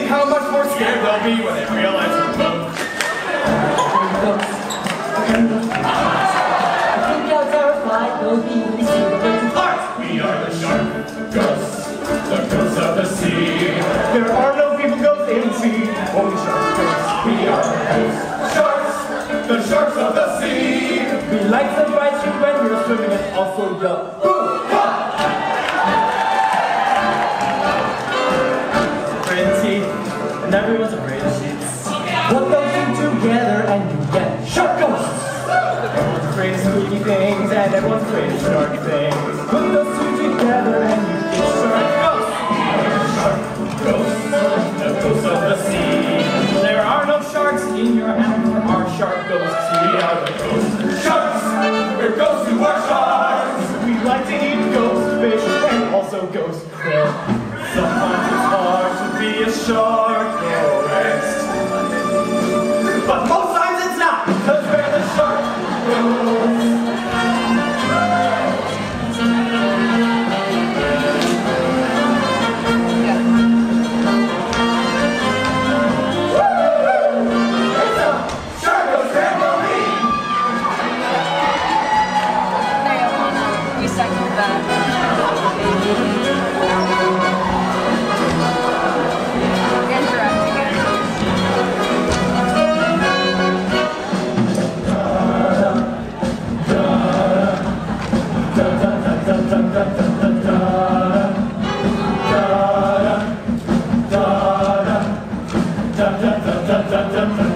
how much more scared they'll be when they realize we're both. I think how terrified they'll be when they see the broken parts. We are the shark ghosts, the ghosts of the sea. There are no people ghosts in the sea, only shark ghosts. We are the ghost sharks, the sharks of the sea. We like to bite you when you're swimming and also the and everyone's afraid of sheets. Put those two together and you get shark ghosts. Everyone's afraid of spooky things and everyone's afraid of shark things. Put those two together and you get shark ghosts. Shark ghosts, the ghosts of the sea. There are no sharks in your house, there are shark ghosts. We are the ghost sharks. We're ghosts who are sharks. We like to eat ghost fish and also ghost krill. Sometimes it's hard to be a shark ghost. But most times it's not, because we're the shark ghosts. Da da da da da da.